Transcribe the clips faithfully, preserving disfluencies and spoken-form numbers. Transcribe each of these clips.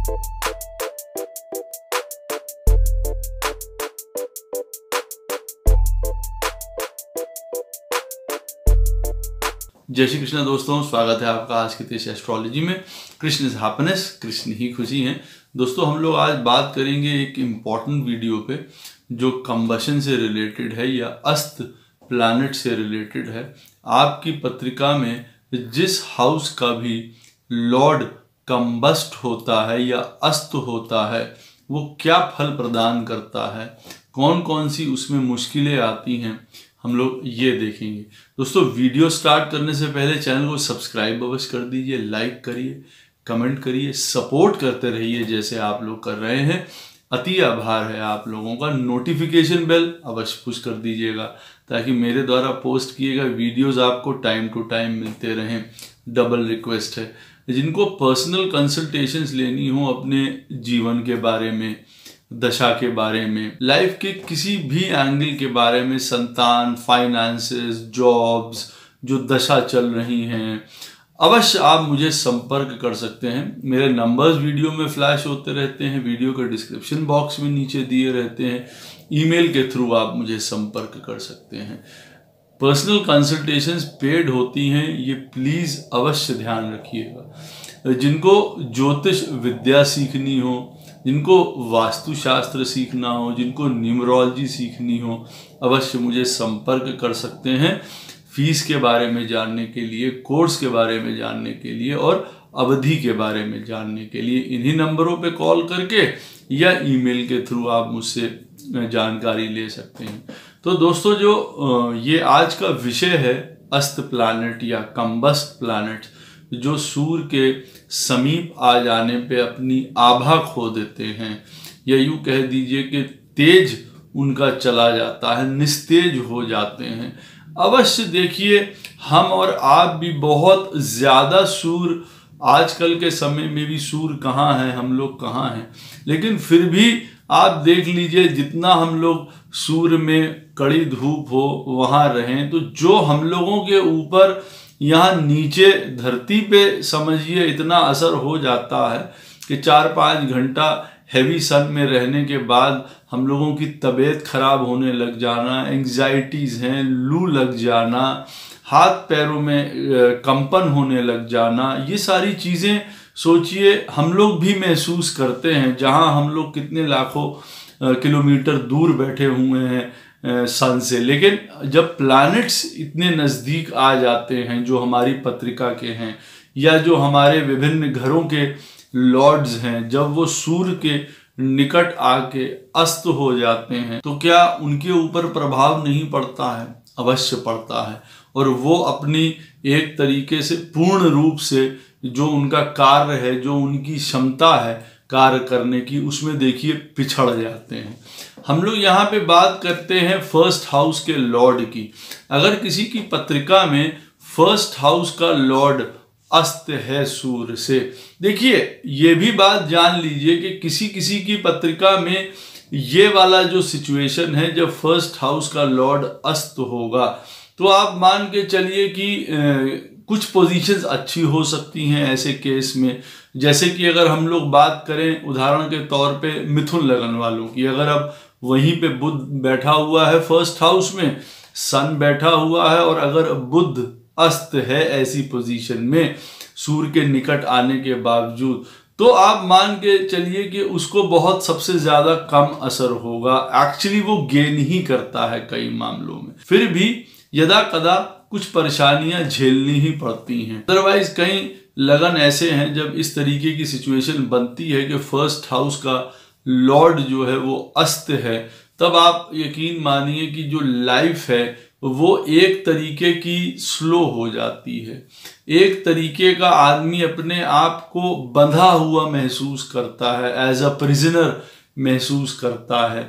जय श्री कृष्ण दोस्तों, स्वागत है आपका आज की तेज एस्ट्रोलॉजी में। कृष्ण इज हैप्पीनेस, कृष्ण ही खुशी हैं। दोस्तों हम लोग आज बात करेंगे एक इम्पॉर्टेंट वीडियो पे जो कंबशन से रिलेटेड है या अस्त प्लैनेट से रिलेटेड है। आपकी पत्रिका में जिस हाउस का भी लॉर्ड कंबस्ट होता है या अस्त होता है वो क्या फल प्रदान करता है, कौन कौन सी उसमें मुश्किलें आती हैं, हम लोग ये देखेंगे। दोस्तों वीडियो स्टार्ट करने से पहले चैनल को सब्सक्राइब अवश्य कर दीजिए, लाइक करिए, कमेंट करिए, सपोर्ट करते रहिए जैसे आप लोग कर रहे हैं। अति आभार है आप लोगों का। नोटिफिकेशन बेल अवश्य पुश कर दीजिएगा ताकि मेरे द्वारा पोस्ट किए गए वीडियोस आपको टाइम टू टाइम मिलते रहें। डबल रिक्वेस्ट है, जिनको पर्सनल कंसल्टेशंस लेनी हो अपने जीवन के बारे में, दशा के बारे में, लाइफ के किसी भी एंगल के बारे में, संतान, फाइनेंसेस, जॉब्स, जो दशा चल रही हैं, अवश्य आप मुझे संपर्क कर सकते हैं। मेरे नंबर्स वीडियो में फ्लैश होते रहते हैं, वीडियो के डिस्क्रिप्शन बॉक्स में नीचे दिए रहते हैं। ईमेल के थ्रू आप मुझे संपर्क कर सकते हैं। पर्सनल कंसल्टेशंस पेड होती हैं, ये प्लीज़ अवश्य ध्यान रखिएगा। जिनको ज्योतिष विद्या सीखनी हो, जिनको वास्तुशास्त्र सीखना हो, जिनको न्यूमरोलॉजी सीखनी हो, अवश्य मुझे संपर्क कर सकते हैं। फीस के बारे में जानने के लिए, कोर्स के बारे में जानने के लिए और अवधि के बारे में जानने के लिए इन्हीं नंबरों पे कॉल करके या ईमेल के थ्रू आप मुझसे जानकारी ले सकते हैं। तो दोस्तों जो ये आज का विषय है अस्त प्लैनेट या कंबस्ट प्लैनेट, जो सूर्य के समीप आ जाने पे अपनी आभा खो देते हैं या यूं कह दीजिए कि तेज उनका चला जाता है, निस्तेज हो जाते हैं। अवश्य देखिए हम और आप भी बहुत ज़्यादा सूर्य, आजकल के समय में भी सूर्य कहाँ है, हम लोग कहाँ हैं, लेकिन फिर भी आप देख लीजिए जितना हम लोग सूर्य में कड़ी धूप हो वहाँ रहें, तो जो हम लोगों के ऊपर यहाँ नीचे धरती पे समझिए इतना असर हो जाता है कि चार पाँच घंटा हैवी सन में रहने के बाद हम लोगों की तबीयत खराब होने लग जाना, एंग्जाइटीज़ हैं, लू लग जाना, हाथ पैरों में कंपन होने लग जाना, ये सारी चीज़ें सोचिए हम लोग भी महसूस करते हैं। जहाँ हम लोग कितने लाखों किलोमीटर दूर बैठे हुए हैं सन से, लेकिन जब प्लैनेट्स इतने नज़दीक आ जाते हैं जो हमारी पत्रिका के हैं या जो हमारे विभिन्न घरों के लॉर्ड्स हैं, जब वो सूर्य के निकट आके अस्त हो जाते हैं तो क्या उनके ऊपर प्रभाव नहीं पड़ता है? अवश्य पड़ता है। और वो अपनी एक तरीके से पूर्ण रूप से जो उनका कार्य है, जो उनकी क्षमता है कार्य करने की, उसमें देखिए पिछड़ जाते हैं। हम लोग यहाँ पे बात करते हैं फर्स्ट हाउस के लॉर्ड की। अगर किसी की पत्रिका में फर्स्ट हाउस का लॉर्ड अस्त है सूर्य से, देखिए ये भी बात जान लीजिए कि किसी किसी की पत्रिका में ये वाला जो सिचुएशन है, जब फर्स्ट हाउस का लॉर्ड अस्त होगा तो आप मान के चलिए कि ए, कुछ पोजीशंस अच्छी हो सकती हैं ऐसे केस में। जैसे कि अगर हम लोग बात करें उदाहरण के तौर पे मिथुन लगन वालों की, अगर अब वहीं पे बुध बैठा हुआ है फर्स्ट हाउस में, सन बैठा हुआ है, और अगर बुध अस्त है ऐसी पोजीशन में सूर्य के निकट आने के बावजूद, तो आप मान के चलिए कि उसको बहुत सबसे ज्यादा कम असर होगा। एक्चुअली वो गेन ही करता है कई मामलों में, फिर भी यदा कदा कुछ परेशानियां झेलनी ही पड़ती हैं। अदरवाइज कई लगन ऐसे हैं जब इस तरीके की सिचुएशन बनती है कि फर्स्ट हाउस का लॉर्ड जो है वो अस्त है, तब आप यकीन मानिए कि जो लाइफ है वो एक तरीके की स्लो हो जाती है। एक तरीके का आदमी अपने आप को बंधा हुआ महसूस करता है, एज अ प्रिजनर महसूस करता है।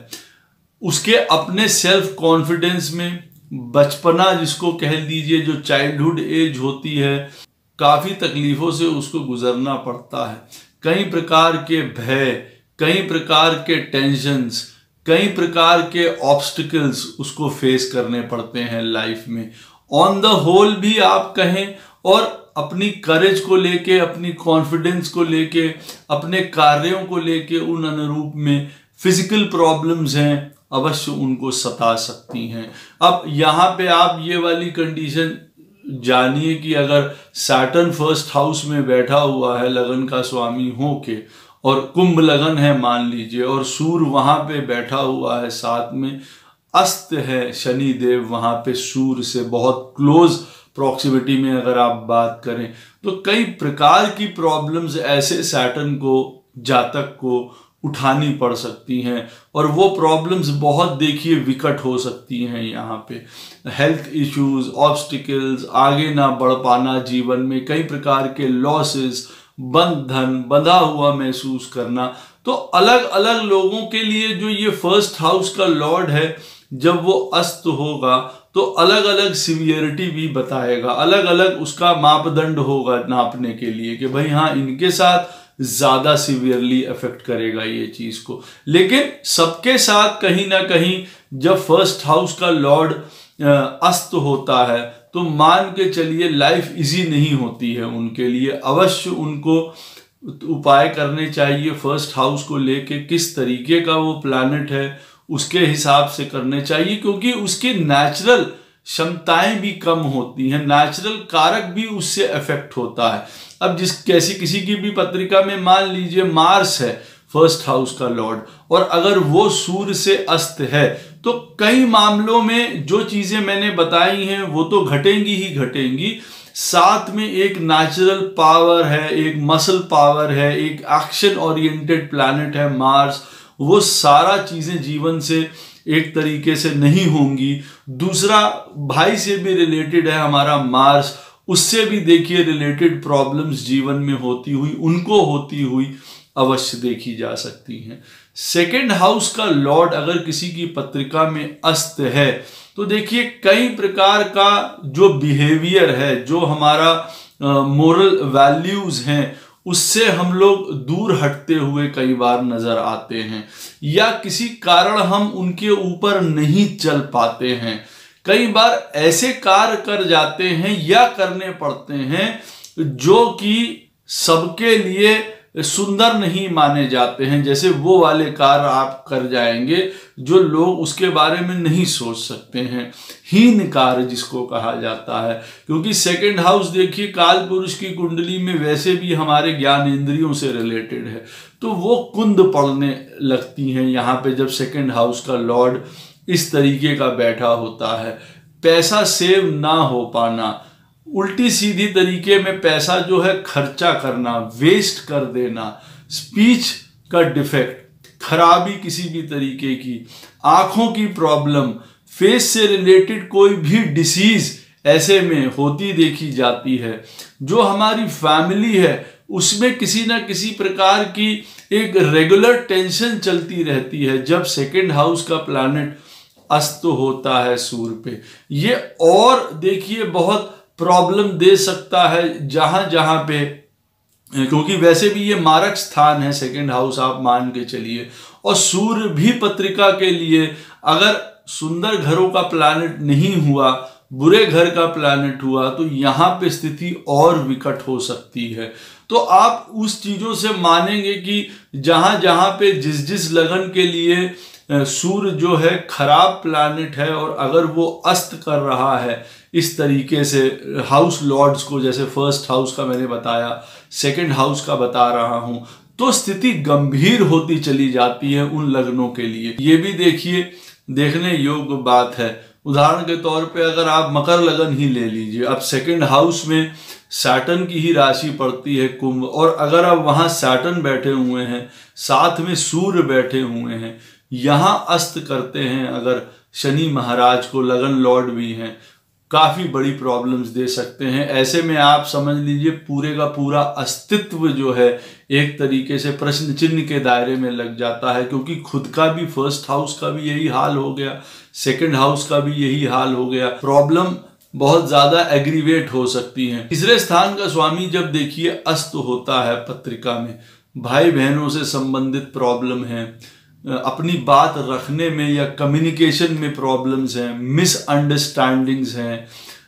उसके अपने सेल्फ कॉन्फिडेंस में बचपना जिसको कह लीजिए, जो चाइल्डहुड एज होती है, काफ़ी तकलीफ़ों से उसको गुजरना पड़ता है। कई प्रकार के भय, कई प्रकार के टेंशन्स, कई प्रकार के ऑब्स्टिकल्स उसको फेस करने पड़ते हैं लाइफ में। ऑन द होल भी आप कहें और अपनी करेज को लेके, अपनी कॉन्फिडेंस को लेके, अपने कार्यों को लेके उन अनुरूप में फिजिकल प्रॉब्लम्स हैं, अवश्य उनको सता सकती हैं। अब यहाँ पे आप ये वाली कंडीशन जानिए कि अगर सैटर्न फर्स्ट हाउस में बैठा हुआ है लगन का स्वामी हो के, और कुंभ लगन है मान लीजिए, और सूर्य वहां पे बैठा हुआ है, साथ में अस्त है शनि देव वहां पे सूर्य से बहुत क्लोज प्रॉक्सिमिटी में अगर आप बात करें, तो कई प्रकार की प्रॉब्लम्स ऐसे सैटर्न को, जातक को उठानी पड़ सकती हैं, और वो प्रॉब्लम्स बहुत देखिए विकट हो सकती हैं। यहाँ पे हेल्थ इश्यूज, ऑब्स्टिकल्स, आगे ना बढ़ पाना जीवन में, कई प्रकार के लॉसेस, बंधन, बंधा हुआ महसूस करना। तो अलग अलग लोगों के लिए जो ये फर्स्ट हाउस का लॉर्ड है, जब वो अस्त होगा तो अलग अलग सिवियरिटी भी बताएगा, अलग अलग उसका मापदंड होगा नापने के लिए कि भाई हाँ इनके साथ ज्यादा सिवियरली अफेक्ट करेगा ये चीज को। लेकिन सबके साथ कहीं ना कहीं जब फर्स्ट हाउस का लॉर्ड अस्त होता है तो मान के चलिए लाइफ इजी नहीं होती है उनके लिए। अवश्य उनको उपाय करने चाहिए फर्स्ट हाउस को लेके, किस तरीके का वो प्लैनेट है उसके हिसाब से करने चाहिए, क्योंकि उसकी नेचुरल क्षमताएं भी कम होती हैं, नेचुरल कारक भी उससे अफेक्ट होता है। अब जिस कैसी किसी की भी पत्रिका में मान लीजिए मार्स है फर्स्ट हाउस का लॉर्ड, और अगर वो सूर्य से अस्त है तो कई मामलों में जो चीजें मैंने बताई हैं वो तो घटेंगी ही घटेंगी, साथ में एक नेचुरल पावर है, एक मसल पावर है, एक एक्शन ओरिएंटेड प्लैनेट है मार्स, वो सारा चीजें जीवन से एक तरीके से नहीं होंगी। दूसरा भाई से भी रिलेटेड है हमारा मार्स, उससे भी देखिए रिलेटेड प्रॉब्लम्स जीवन में होती हुई, उनको होती हुई अवश्य देखी जा सकती हैं। सेकेंड हाउस का लॉर्ड अगर किसी की पत्रिका में अस्त है तो देखिए कई प्रकार का जो बिहेवियर है, जो हमारा मोरल वैल्यूज हैं, उससे हम लोग दूर हटते हुए कई बार नजर आते हैं, या किसी कारण हम उनके ऊपर नहीं चल पाते हैं। कई बार ऐसे कार्य कर जाते हैं या करने पड़ते हैं जो कि सबके लिए सुंदर नहीं माने जाते हैं, जैसे वो वाले कार्य आप कर जाएंगे जो लोग उसके बारे में नहीं सोच सकते हैं, हीन कार्य जिसको कहा जाता है। क्योंकि सेकंड हाउस देखिए काल पुरुष की कुंडली में वैसे भी हमारे ज्ञान इंद्रियों से रिलेटेड है, तो वो कुंद पड़ने लगती हैं यहाँ पे जब सेकंड हाउस का लॉर्ड इस तरीके का बैठा होता है। पैसा सेव ना हो पाना, उल्टी सीधी तरीके में पैसा जो है खर्चा करना, वेस्ट कर देना, स्पीच का डिफेक्ट, खराबी किसी भी तरीके की, आंखों की प्रॉब्लम, फेस से रिलेटेड कोई भी डिसीज ऐसे में होती देखी जाती है। जो हमारी फैमिली है उसमें किसी ना किसी प्रकार की एक रेगुलर टेंशन चलती रहती है जब सेकेंड हाउस का प्लैनेट अस्त होता है सूर्य पे। ये और देखिए बहुत प्रॉब्लम दे सकता है जहां जहां पे, क्योंकि वैसे भी ये मारक स्थान है सेकंड हाउस आप मान के चलिए, और सूर्य भी पत्रिका के लिए अगर सुंदर घरों का प्लैनेट नहीं हुआ, बुरे घर का प्लैनेट हुआ, तो यहाँ पे स्थिति और विकट हो सकती है। तो आप उस चीजों से मानेंगे कि जहां जहां पे जिस जिस लगन के लिए सूर्य जो है खराब प्लैनेट है, और अगर वो अस्त कर रहा है इस तरीके से हाउस लॉर्ड्स को, जैसे फर्स्ट हाउस का मैंने बताया, सेकंड हाउस का बता रहा हूं, तो स्थिति गंभीर होती चली जाती है उन लग्नों के लिए। ये भी देखिए देखने योग्य बात है। उदाहरण के तौर पे अगर आप मकर लगन ही ले लीजिए, अब सेकंड हाउस में सैटर्न की ही राशि पड़ती है कुंभ, और अगर अब वहां सैटर्न बैठे हुए हैं, साथ में सूर्य बैठे हुए हैं, यहां अस्त करते हैं अगर शनि महाराज को, लगन लॉर्ड भी हैं, काफी बड़ी प्रॉब्लम्स दे सकते हैं। ऐसे में आप समझ लीजिए पूरे का पूरा अस्तित्व जो है एक तरीके से प्रश्न चिन्ह के दायरे में लग जाता है, क्योंकि खुद का भी फर्स्ट हाउस का भी यही हाल हो गया, सेकंड हाउस का भी यही हाल हो गया। प्रॉब्लम बहुत ज्यादा एग्रीवेट हो सकती है। तीसरे स्थान का स्वामी जब देखिए अस्त होता है पत्रिका में, भाई बहनों से संबंधित प्रॉब्लम है, अपनी बात रखने में या कम्युनिकेशन में प्रॉब्लम्स हैं, मिसअंडरस्टैंडिंग्स हैं,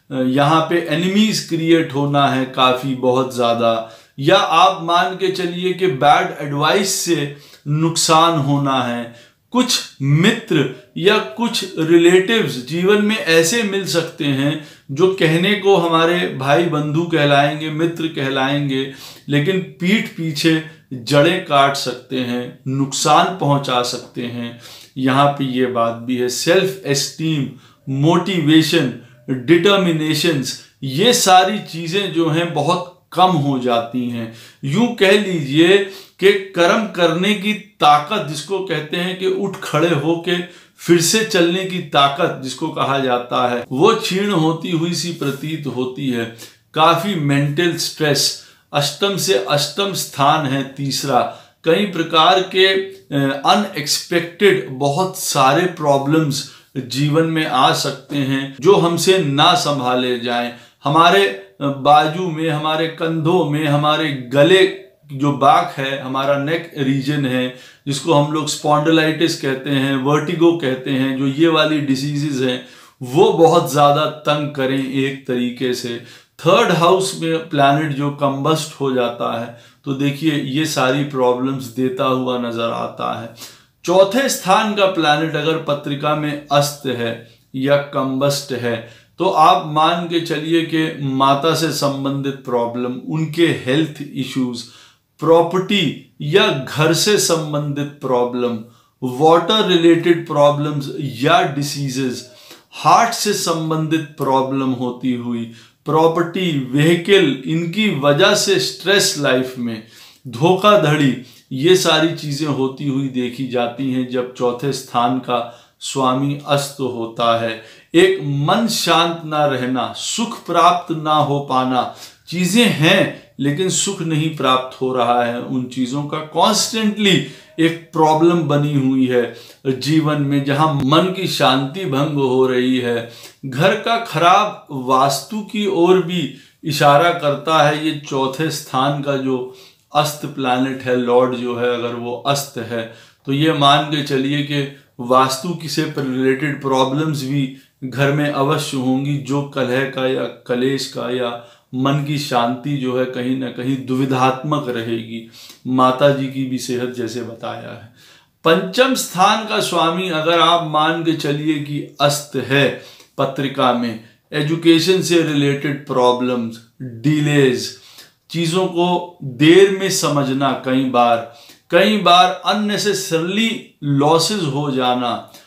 यहाँ पे एनिमीज क्रिएट होना है काफी बहुत ज्यादा, या आप मान के चलिए कि बैड एडवाइस से नुकसान होना है। कुछ मित्र या कुछ रिलेटिव्स जीवन में ऐसे मिल सकते हैं जो कहने को हमारे भाई बंधु कहलाएंगे, मित्र कहलाएंगे, लेकिन पीठ पीछे जड़ें काट सकते हैं, नुकसान पहुंचा सकते हैं। यहाँ पे ये बात भी है। सेल्फ एस्टीम, मोटिवेशन, डिटर्मिनेशंस, ये सारी चीजें जो हैं बहुत कम हो जाती हैं। यूं कह लीजिए कि कर्म करने की ताकत जिसको कहते हैं कि उठ खड़े होके फिर से चलने की ताकत जिसको कहा जाता है, वो क्षीण होती हुई सी प्रतीत होती है। काफी मेंटल स्ट्रेस, अष्टम से अष्टम स्थान है तीसरा, कई प्रकार के अनएक्सपेक्टेड बहुत सारे प्रॉब्लम्स जीवन में आ सकते हैं जो हमसे ना संभाले जाएं। हमारे बाजू में, हमारे कंधों में, हमारे गले जो बाक है, हमारा नेक रीजन है, जिसको हम लोग स्पॉन्डिलाइटिस कहते हैं, वर्टिगो कहते हैं, जो ये वाली डिसीजेज हैं, वो बहुत ज्यादा तंग करें एक तरीके से। थर्ड हाउस में प्लैनेट जो कंबस्ट हो जाता है तो देखिए ये सारी प्रॉब्लम्स देता हुआ नजर आता है। चौथे स्थान का प्लैनेट अगर पत्रिका में अस्त है या कंबस्ट है तो आप मान के चलिए कि माता से संबंधित प्रॉब्लम, उनके हेल्थ इश्यूज, प्रॉपर्टी या घर से संबंधित प्रॉब्लम, वाटर रिलेटेड प्रॉब्लम्स या डिसीजेस, हार्ट से संबंधित प्रॉब्लम होती हुई, प्रॉपर्टी, व्हीकल, इनकी वजह से स्ट्रेस लाइफ में, धोखाधड़ी, ये सारी चीजें होती हुई देखी जाती हैं जब चौथे स्थान का स्वामी अस्त होता है। एक मन शांत ना रहना, सुख प्राप्त ना हो पाना, चीजें हैं लेकिन सुख नहीं प्राप्त हो रहा है, उन चीजों का कॉन्स्टेंटली एक प्रॉब्लम बनी हुई है जीवन में, जहां मन की शांति भंग हो रही है। घर का खराब वास्तु की ओर भी इशारा करता है ये चौथे स्थान का जो अस्त प्लैनेट है, लॉर्ड जो है, अगर वो अस्त है तो ये मान के चलिए कि वास्तु से रिलेटेड प्रॉब्लम्स भी घर में अवश्य होंगी, जो कलह का या कलेश का या मन की शांति जो है कहीं ना कहीं दुविधात्मक रहेगी। माता जी की भी सेहत जैसे बताया है। पंचम स्थान का स्वामी अगर आप मान के चलिए कि अस्त है पत्रिका में, एजुकेशन से रिलेटेड प्रॉब्लम्स, डिलेज, चीजों को देर में समझना, कई बार कई बार अननेसेसरली लॉसेस हो जाना,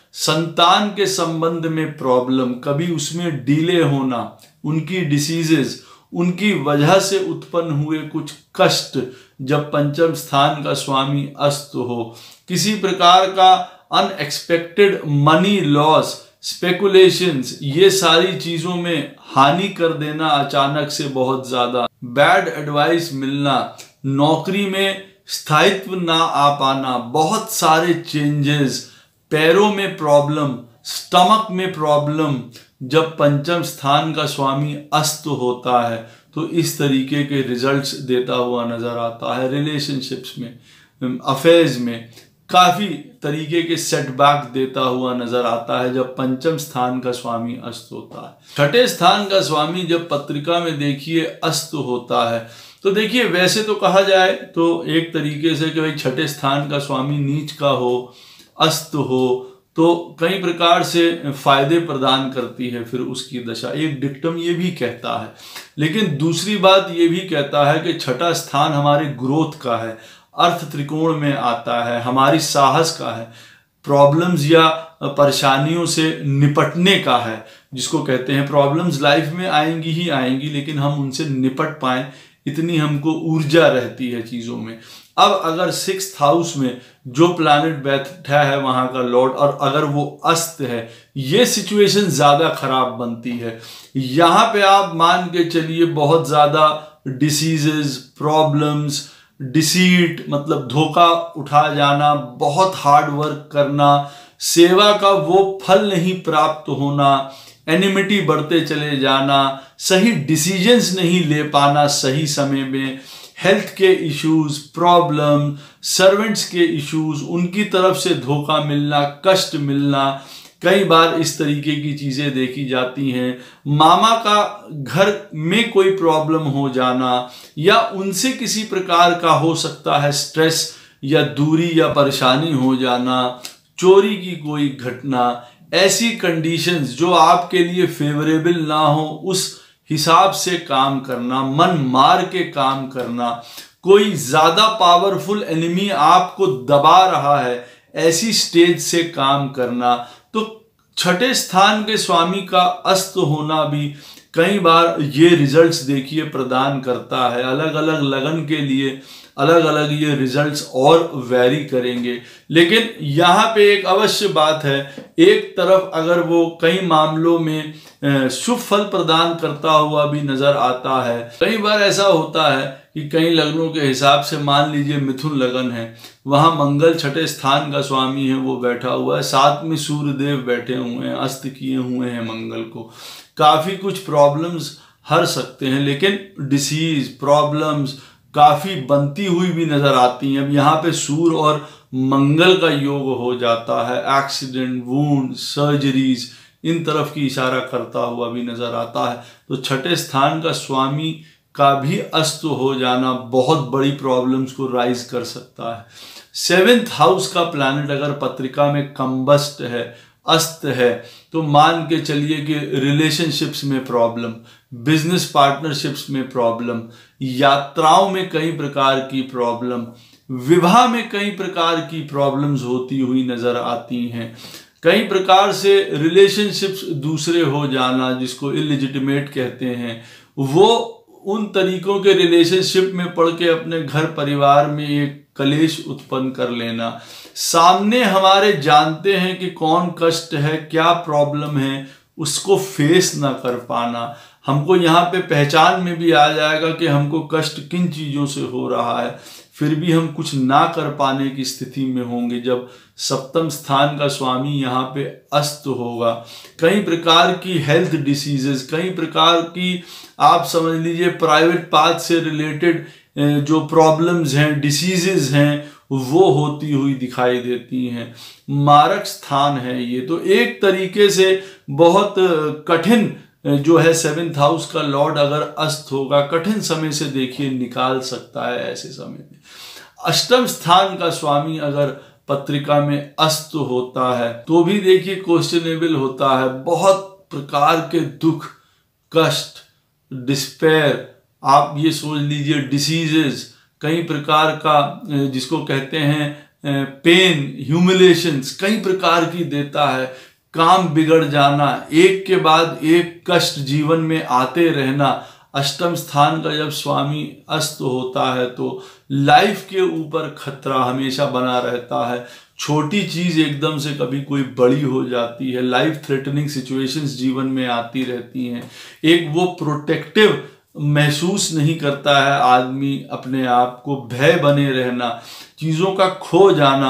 संतान के संबंध में प्रॉब्लम, कभी उसमें डिले होना, उनकी डिसीजेस, उनकी वजह से उत्पन्न हुए कुछ कष्ट, जब पंचम स्थान का स्वामी अस्त हो, किसी प्रकार का अनएक्सपेक्टेड मनी लॉस, स्पेकुलेशंस, ये सारी चीजों में हानि कर देना अचानक से बहुत ज्यादा, बैड एडवाइस मिलना, नौकरी में स्थायित्व ना आ पाना, बहुत सारे चेंजेस, पैरों में प्रॉब्लम, स्टमक में प्रॉब्लम, जब पंचम स्थान का स्वामी अस्त होता है तो इस तरीके के रिजल्ट्स देता हुआ नजर आता है। रिलेशनशिप्स में, अफेयर्स में काफी तरीके के सेटबैक देता हुआ नजर आता है जब पंचम स्थान का स्वामी अस्त होता है। छठे स्थान का स्वामी जब पत्रिका में देखिए अस्त होता है तो देखिए वैसे तो कहा जाए तो एक तरीके से कि भाई छठे स्थान का स्वामी नीच का हो, अस्त हो तो कई प्रकार से फायदे प्रदान करती है फिर उसकी दशा, एक डिक्टम ये भी कहता है। लेकिन दूसरी बात ये भी कहता है कि छठा स्थान हमारे ग्रोथ का है, अर्थ त्रिकोण में आता है, हमारी साहस का है, प्रॉब्लम्स या परेशानियों से निपटने का है, जिसको कहते हैं प्रॉब्लम्स लाइफ में आएंगी ही आएंगी लेकिन हम उनसे निपट पाएं इतनी हमको ऊर्जा रहती है चीजों में। अब अगर सिक्स्थ हाउस में जो प्लैनेट बैठा है वहां का लॉर्ड, और अगर वो अस्त है, ये सिचुएशन ज्यादा खराब बनती है। यहां पे आप मान के चलिए बहुत ज्यादा डिसीजेस, प्रॉब्लम्स, डिसीट मतलब धोखा उठा जाना, बहुत हार्ड वर्क करना, सेवा का वो फल नहीं प्राप्त होना, एनिमिटी बढ़ते चले जाना, सही डिसीजंस नहीं ले पाना सही समय में, हेल्थ के इश्यूज, प्रॉब्लम, सर्वेंट्स के इश्यूज, उनकी तरफ से धोखा मिलना, कष्ट मिलना, कई बार इस तरीके की चीजें देखी जाती हैं। मामा का घर में कोई प्रॉब्लम हो जाना या उनसे किसी प्रकार का हो सकता है स्ट्रेस या दूरी या परेशानी हो जाना, चोरी की कोई घटना, ऐसी कंडीशंस जो आपके लिए फेवरेबल ना हो उस हिसाब से काम करना, मन मार के काम करना, कोई ज्यादा पावरफुल एनिमी आपको दबा रहा है ऐसी स्टेज से काम करना। तो छठे स्थान के स्वामी का अस्त होना भी कई बार ये रिजल्ट्स देखिए प्रदान करता है। अलग अलग लगन के लिए अलग अलग ये रिजल्ट्स और वैरी करेंगे, लेकिन यहाँ पे एक अवश्य बात है, एक तरफ अगर वो कई मामलों में शुभ फल प्रदान करता हुआ भी नजर आता है। कई बार ऐसा होता है कि कई लग्नों के हिसाब से, मान लीजिए मिथुन लगन है, वहां मंगल छठे स्थान का स्वामी है, वो बैठा हुआ है, साथ में सूर्यदेव बैठे हुए हैं, अस्त किए हुए हैं मंगल को, काफी कुछ प्रॉब्लम्स हर सकते हैं, लेकिन डिसीज प्रॉब्लम्स काफी बनती हुई भी नजर आती हैं। अब यहाँ पे सूर्य और मंगल का योग हो जाता है, एक्सीडेंट, वुंड, सर्जरीज, इन तरफ की इशारा करता हुआ भी नजर आता है। तो छठे स्थान का स्वामी का भी अस्त हो जाना बहुत बड़ी प्रॉब्लम्स को राइज कर सकता है। सेवेंथ हाउस का प्लैनेट अगर पत्रिका में कंबस्ट है, अस्त है, तो मान के चलिए कि रिलेशनशिप्स में प्रॉब्लम, बिजनेस पार्टनरशिप्स में प्रॉब्लम, यात्राओं में कई प्रकार की प्रॉब्लम, विवाह में कई प्रकार की प्रॉब्लम्स होती हुई नजर आती हैं। कई प्रकार से रिलेशनशिप्स दूसरे हो जाना, जिसको इलिजिटिमेट कहते हैं, वो उन तरीकों के रिलेशनशिप में पड़ के अपने घर परिवार में एक कलेश उत्पन्न कर लेना, सामने हमारे जानते हैं कि कौन कष्ट है, क्या प्रॉब्लम है, उसको फेस ना कर पाना। हमको यहाँ पे पहचान में भी आ जाएगा कि हमको कष्ट किन चीजों से हो रहा है, फिर भी हम कुछ ना कर पाने की स्थिति में होंगे जब सप्तम स्थान का स्वामी यहाँ पे अस्त होगा। कई प्रकार की हेल्थ डिसीजेस, कई प्रकार की आप समझ लीजिए प्राइवेट पार्ट से रिलेटेड जो प्रॉब्लम्स हैं, डिसीजेस हैं, वो होती हुई दिखाई देती हैं। मारक स्थान है ये, तो एक तरीके से बहुत कठिन जो है सेवेंथ हाउस का लॉर्ड अगर अस्त होगा, कठिन समय से देखिए निकाल सकता है ऐसे समय में। अष्टम स्थान का स्वामी अगर पत्रिका में अस्त होता है तो भी देखिए क्वेश्चनेबल होता है। बहुत प्रकार के दुख, कष्ट, डिस्पेयर, आप ये सोच लीजिए डिसीजेस, कई प्रकार का जिसको कहते हैं पेन, ह्यूमिलेशंस, कई प्रकार की देता है। काम बिगड़ जाना, एक के बाद एक कष्ट जीवन में आते रहना। अष्टम स्थान का जब स्वामी अस्त होता है तो लाइफ के ऊपर खतरा हमेशा बना रहता है। छोटी चीज एकदम से कभी कोई बड़ी हो जाती है, लाइफ थ्रेटनिंग सिचुएशंस जीवन में आती रहती हैं। एक वो प्रोटेक्टिव महसूस नहीं करता है आदमी अपने आप को, भय बने रहना, चीजों का खो जाना,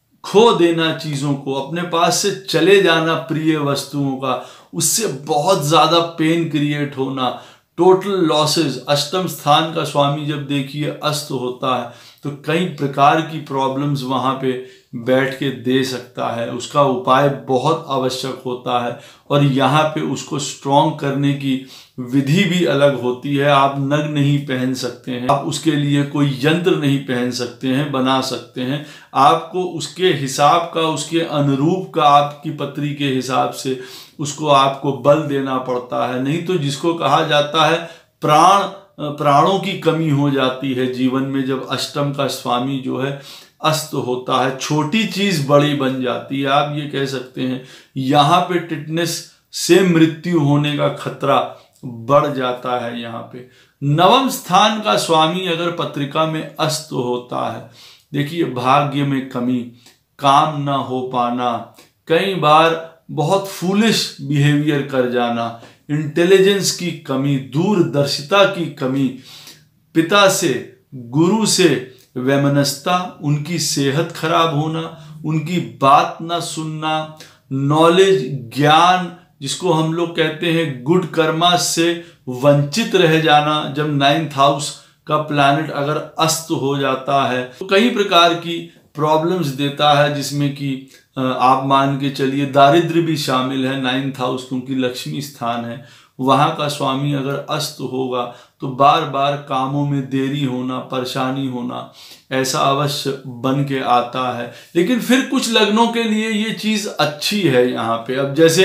खो देना चीजों को, अपने पास से चले जाना प्रिय वस्तुओं का, उससे बहुत ज्यादा पेन क्रिएट होना, टोटल लॉसेस। अष्टम स्थान का स्वामी जब देखिए अस्त होता है तो कई प्रकार की प्रॉब्लम्स वहां पे बैठ के दे सकता है। उसका उपाय बहुत आवश्यक होता है और यहाँ पे उसको स्ट्रॉन्ग करने की विधि भी अलग होती है। आप नग नहीं पहन सकते हैं, आप उसके लिए कोई यंत्र नहीं पहन सकते हैं, बना सकते हैं। आपको उसके हिसाब का, उसके अनुरूप का, आपकी पत्री के हिसाब से उसको आपको बल देना पड़ता है। नहीं तो जिसको कहा जाता है प्राण प्राणों की कमी हो जाती है जीवन में जब अष्टम का स्वामी जो है अस्त होता है। छोटी चीज बड़ी बन जाती है। आप ये कह सकते हैं यहाँ पे टिटनेस से मृत्यु होने का खतरा बढ़ जाता है। यहाँ पे नवम स्थान का स्वामी अगर पत्रिका में अस्त होता है, देखिए भाग्य में कमी, काम ना हो पाना, कई बार बहुत फूलिश बिहेवियर कर जाना, इंटेलिजेंस की कमी, दूरदर्शिता की कमी, पिता से, गुरु से वैमनस्यता, उनकी सेहत खराब होना, उनकी बात ना सुनना, नॉलेज, ज्ञान जिसको हम लोग कहते हैं गुड कर्मा से वंचित रह जाना। जब नाइन्थ हाउस का प्लैनेट अगर अस्त हो जाता है तो कई प्रकार की प्रॉब्लम्स देता है, जिसमें कि आप मान के चलिए दारिद्र्य भी शामिल है। नाइन्थ हाउस क्योंकि लक्ष्मी स्थान है, वहां का स्वामी अगर अस्त होगा तो बार बार कामों में देरी होना, परेशानी होना, ऐसा अवश्य बन के आता है। लेकिन फिर कुछ लग्नों के लिए ये चीज अच्छी है यहाँ पे। अब जैसे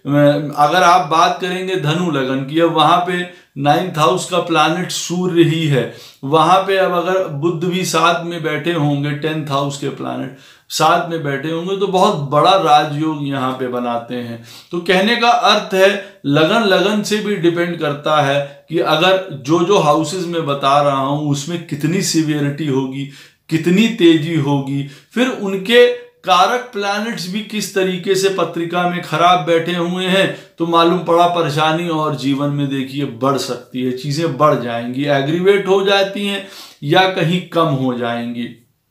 अगर आप बात करेंगे धनु लगन की, अब वहां पे नाइन्थ हाउस का प्लैनेट सूर्य ही है, वहां पे अब अगर बुध भी साथ में बैठे होंगे, टेंथ हाउस के प्लैनेट साथ में बैठे होंगे, तो बहुत बड़ा राजयोग यहाँ पे बनाते हैं। तो कहने का अर्थ है लगन लगन से भी डिपेंड करता है कि अगर जो जो हाउसेस में बता रहा हूं उसमें कितनी सिवियरिटी होगी, कितनी तेजी होगी, फिर उनके कारक प्लैनेट्स भी किस तरीके से पत्रिका में खराब बैठे हुए हैं, तो मालूम पड़ा परेशानी और जीवन में देखिए बढ़ सकती है, चीजें बढ़ जाएंगी, एग्रीवेट हो जाती हैं या कहीं कम हो जाएंगी।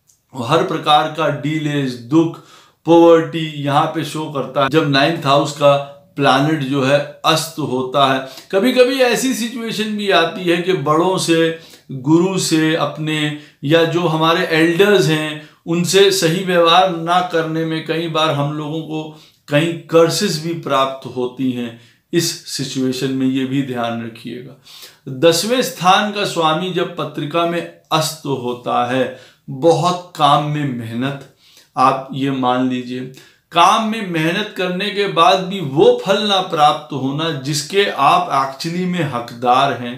हर प्रकार का डीलेज, दुख, पॉवर्टी यहाँ पे शो करता है जब नाइन्थ हाउस का प्लैनेट जो है अस्त होता है। कभी कभी ऐसी सिचुएशन भी आती है कि बड़ों से, गुरु से, अपने या जो हमारे एल्डर्स हैं उनसे सही व्यवहार ना करने में कई बार हम लोगों को कई कर्सेस भी प्राप्त होती हैं। इस सिचुएशन में ये भी ध्यान रखिएगा। दसवें स्थान का स्वामी जब पत्रिका में अस्त होता है, बहुत काम में मेहनत, आप ये मान लीजिए काम में मेहनत करने के बाद भी वो फल ना प्राप्त होना जिसके आप एक्चुअली में हकदार हैं।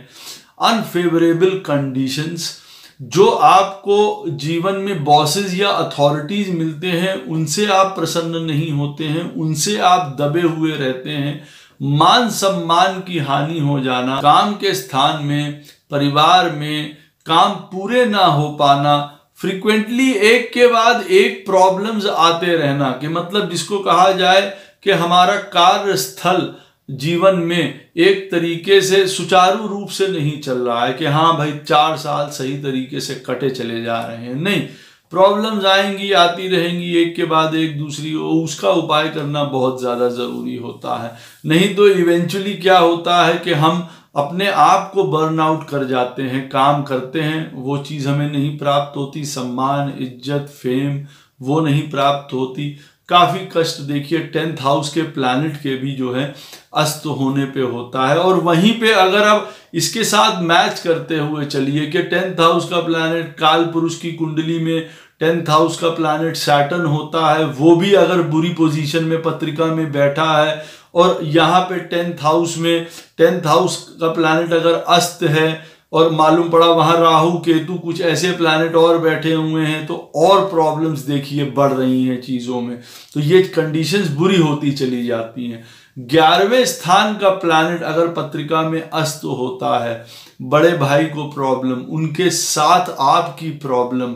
अनफेवरेबल कंडीशंस, जो आपको जीवन में बॉसेस या अथॉरिटीज मिलते हैं उनसे आप प्रसन्न नहीं होते हैं, उनसे आप दबे हुए रहते हैं। मान सम्मान की हानि हो जाना, काम के स्थान में, परिवार में काम पूरे ना हो पाना, फ्रीक्वेंटली एक के बाद एक प्रॉब्लम्स आते रहना, कि मतलब जिसको कहा जाए कि हमारा कार्यस्थल जीवन में एक तरीके से सुचारू रूप से नहीं चल रहा है, कि हाँ भाई चार साल सही तरीके से कटे चले जा रहे हैं। नहीं, प्रॉब्लम्स आएंगी, आती रहेंगी एक के बाद एक दूसरी, उसका उपाय करना बहुत ज्यादा जरूरी होता है। नहीं तो इवेंचुअली क्या होता है कि हम अपने आप को बर्न आउट कर जाते हैं, काम करते हैं, वो चीज हमें नहीं प्राप्त होती, सम्मान, इज्जत, फेम वो नहीं प्राप्त होती, काफी कष्ट देखिए टेंथ हाउस के प्लैनेट के भी जो है अस्त होने पे होता है। और वहीं पे अगर आप इसके साथ मैच करते हुए चलिए कि टेंथ हाउस का प्लैनेट काल पुरुष की कुंडली में टेंथ हाउस का प्लैनेट सैटर्न होता है, वो भी अगर बुरी पोजीशन में पत्रिका में बैठा है, और यहाँ पे टेंथ हाउस में टेंथ हाउस का प्लैनेट अगर अस्त है और मालूम पड़ा वहां राहु केतु कुछ ऐसे प्लैनेट और बैठे हुए हैं, तो और प्रॉब्लम्स देखिए बढ़ रही हैं चीजों में। तो ये कंडीशंस बुरी होती चली जाती हैं। ग्यारहवें स्थान का प्लैनेट अगर पत्रिका में अस्त होता है, बड़े भाई को प्रॉब्लम, उनके साथ आपकी प्रॉब्लम,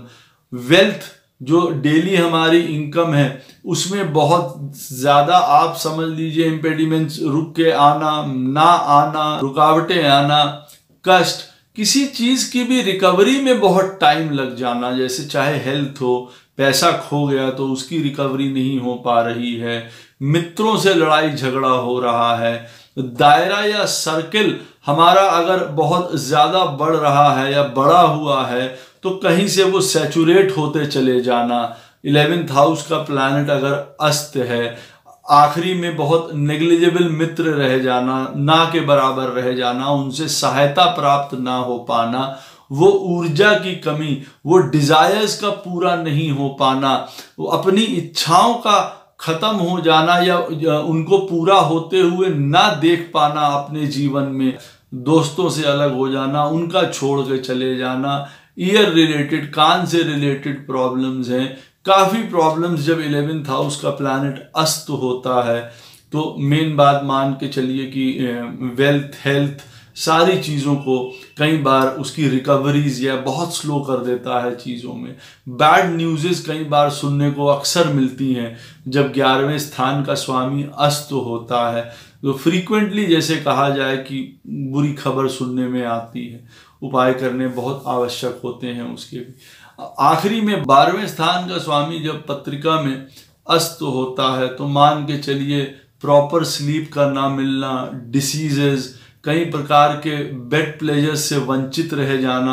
वेल्थ जो डेली हमारी इनकम है उसमें बहुत ज्यादा आप समझ लीजिए इम्पेडिमेंट्स, रुक के आना, ना आना, रुकावटें आना, कष्ट, किसी चीज की भी रिकवरी में बहुत टाइम लग जाना, जैसे चाहे हेल्थ हो, पैसा खो गया तो उसकी रिकवरी नहीं हो पा रही है, मित्रों से लड़ाई झगड़ा हो रहा है, दायरा या सर्किल हमारा अगर बहुत ज्यादा बढ़ रहा है या बड़ा हुआ है तो कहीं से वो सैचुरेट होते चले जाना। इलेवेंथ हाउस का प्लैनेट अगर अस्त है, आखिरी में बहुत नेग्लिजिबल मित्र रह जाना, ना के बराबर रह जाना, उनसे सहायता प्राप्त ना हो पाना, वो ऊर्जा की कमी, वो डिजायर्स का पूरा नहीं हो पाना, वो अपनी इच्छाओं का खत्म हो जाना या उनको पूरा होते हुए ना देख पाना अपने जीवन में, दोस्तों से अलग हो जाना, उनका छोड़ के चले जाना, ईयर रिलेटेड, कान से रिलेटेड प्रॉब्लम्स हैं। काफी प्रॉब्लम्स जब इलेवेंथ हाउस का प्लैनेट अस्त होता है तो मेन बात मान के चलिए कि वेल्थ, हेल्थ, सारी चीज़ों को कई बार उसकी रिकवरीज या बहुत स्लो कर देता है चीज़ों में। बैड न्यूज़ेस कई बार सुनने को अक्सर मिलती हैं जब ग्यारहवें स्थान का स्वामी अस्त होता है, तो फ्रीक्वेंटली जैसे कहा जाए कि बुरी खबर सुनने में आती है, उपाय करने बहुत आवश्यक होते हैं उसके भी। आखिरी में बारहवें स्थान का स्वामी जब पत्रिका में अस्त होता है तो मान के चलिए प्रॉपर स्लीप का ना मिलना, डिसीजेस, कई प्रकार के बेड प्लेजर्स से वंचित रह जाना,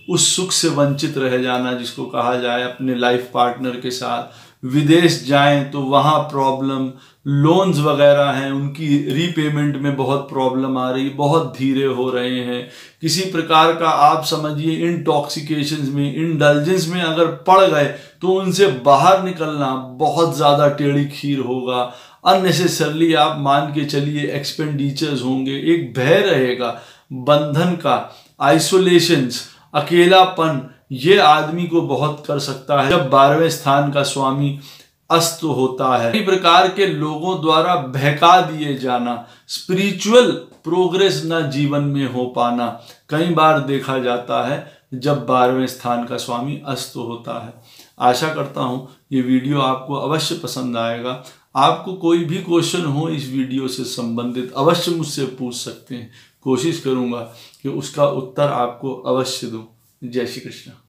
उस सुख से वंचित रह जाना जिसको कहा जाए, अपने लाइफ पार्टनर के साथ विदेश जाएं तो वहाँ प्रॉब्लम, लोन्स वगैरह हैं उनकी रीपेमेंट में बहुत प्रॉब्लम आ रही, बहुत धीरे हो रहे हैं, किसी प्रकार का आप समझिए इंटॉक्सिकेशंस में, इंडल्जेंस में अगर पड़ गए तो उनसे बाहर निकलना बहुत ज़्यादा टेढ़ी खीर होगा। अननेसेसरली आप मान के चलिए एक्सपेंडिचर्स होंगे, एक भय रहेगा, बंधन का, आइसोलेशंस, अकेलापन, ये आदमी को बहुत कर सकता है जब बारहवें स्थान का स्वामी अस्त होता है। कई प्रकार के लोगों द्वारा बहका दिए जाना, स्पिरिचुअल प्रोग्रेस न जीवन में हो पाना कई बार देखा जाता है जब बारहवें स्थान का स्वामी अस्त होता है। आशा करता हूँ ये वीडियो आपको अवश्य पसंद आएगा। आपको कोई भी क्वेश्चन हो इस वीडियो से संबंधित अवश्य मुझसे पूछ सकते हैं। कोशिश करूँगा कि उसका उत्तर आपको अवश्य दूँ। जय श्री कृष्ण।